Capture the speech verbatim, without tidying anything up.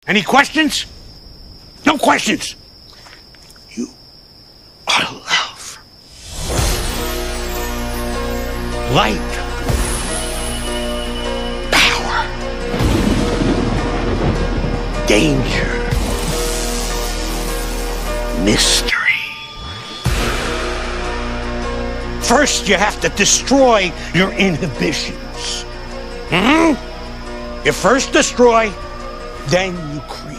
Any questions? No questions. You are love. Light. Power. Danger. Mystery. First, you have to destroy your inhibitions. Hmm? You first destroy, then you create.